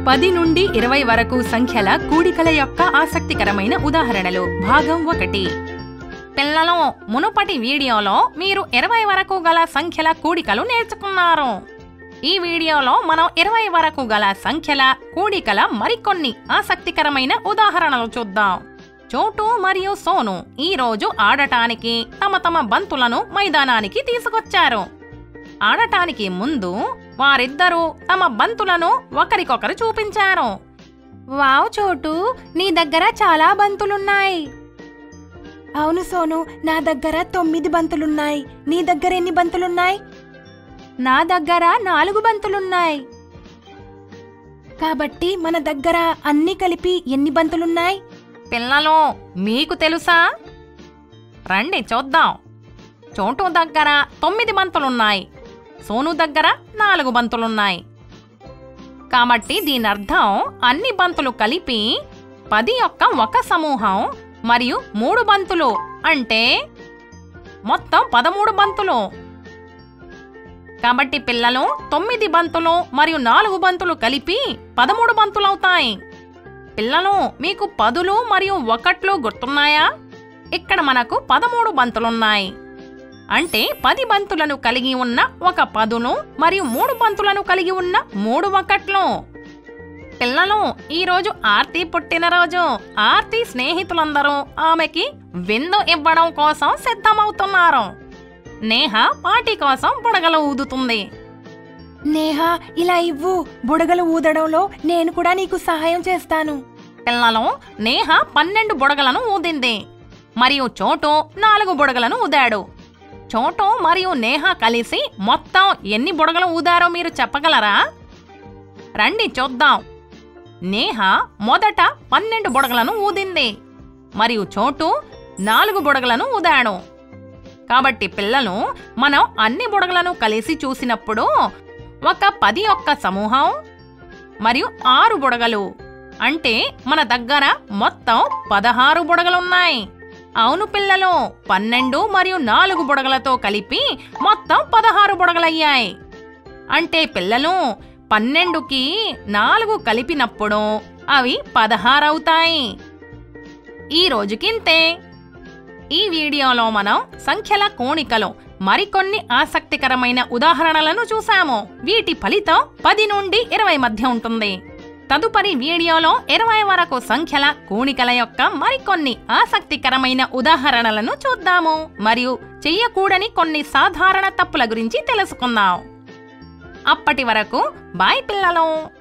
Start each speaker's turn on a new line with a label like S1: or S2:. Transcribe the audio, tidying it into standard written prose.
S1: 10 నుండి 20 వరకు సంఖ్యల కూడికల యొక్క ఆసక్తికరమైన ఉదాహరణలు భాగం 1. పిల్లలు, మునుపటి వీడియోలో మీరు 20 వరకు గల సంఖ్యల కూడికలు నేర్చుకున్నారు. ఈ వీడియోలో మనం 20 వరకు గల సంఖ్యల కూడికల మరికొన్ని ఆసక్తికరమైన ఉదాహరణలు చూద్దాం. చోటు మరియు సోను ఈ రోజు ఆడటానికి తమ బంతులను మైదానానికి తీసుకొచ్చారు. ఆడటానికి ముందు వారిద్దరూ తమ బంతులను ఒకరికొకరు చూపించారు.
S2: వావ్ చోటు, నీ దగ్గర చాలా బంతులున్నాయి. అవును సోను, నా దగ్గర 9 బంతులున్నాయి. నీ దగ్గర ఎన్ని బంతులున్నాయి? నా దగ్గర 4 బంతులున్నాయి. కాబట్టి మన దగ్గర అన్ని కలిపి ఎన్ని బంతులున్నాయి?
S1: పిల్లలు, మీకు తెలుసా? రండి చూద్దాం. చోటు దగ్గర 9 బంతులున్నాయి. సోను దగ్గర 4 బంతులున్నాయి. కాబట్టి దీనర్థం అన్ని బంతులు కలిపి 10 యొక్క ఒక సమూహం మరియు 3 బంతులు అంటే మొత్తం 13 బంతులు. కాబట్టి పిల్లలు 9 బంతులు మరియు 4 బంతులు కలిపి 13 బంతులవుతాయి. పిల్లలు, మీకు 10లు మరియు 1లు గుర్తున్నాయా? ఇక్కడ మనకు 13 బంతులున్నాయి. అంటే 10 బంతులను కలిగి ఉన్న ఒక 10లు మరియు 3 బంతులను కలిగి ఉన్న 3 1లు. పిల్లలు, ఈరోజు ఆర్తి పుట్టినరోజు. ఆర్తి స్నేహితులందరూ ఆమెకి విందు ఇవ్వడం కోసం సిద్ధమవుతున్నారు. నేహ పార్టీ కోసం బుడగలు ఊదుతుంది.
S2: నేహ, ఇలా ఇవ్వు. బుడగలు ఊదడంలో నేను కూడా నీకు సహాయం చేస్తాను.
S1: పిల్లలు, నేహ 12 బుడగలను ఊదింది మరియు చోటు 4 బుడగలను ఊదాడు. చోటు మరియు నేహ కలిసి మొత్తం ఎన్ని బుడగలు ఊదారో మీరు చెప్పగలరా? రండి చూద్దాం. నేహ మొదట 12 బుడగలను ఊదింది మరియు చోటు 4 బుడగలను ఊదాడు. కాబట్టి పిల్లలు, మనం అన్ని బుడగలను కలిసి చూసినప్పుడు ఒక 10 యొక్క సమూహం మరియు 6 బుడగలు అంటే మన దగ్గర మొత్తం 16 బుడగలున్నాయి. అవును పిల్లలు, 12 మరియు 4 బుడగలతో కలిపి మొత్తం 16 బుడగలయ్యాయి. అంటే పిల్లలు, 12కి 4 కలిపినప్పుడు అవి 16 అవుతాయి. ఈ రోజుకింతే. ఈ వీడియోలో మనం సంఖ్యల కోణికలు మరికొన్ని ఆసక్తికరమైన ఉదాహరణలను చూసాము. వీటి ఫలితం 10 నుండి 20 మధ్య ఉంటుంది. తదుపరి వీడియోలో 20 వరకు సంఖ్యల కూడికల యొక్క మరికొన్ని ఆసక్తికరమైన ఉదాహరణలను చూద్దాము మరియు చెయ్యకూడని కొన్ని సాధారణ తప్పుల గురించి తెలుసుకుందాం. అప్పటి వరకు బాయ్ పిల్లలు.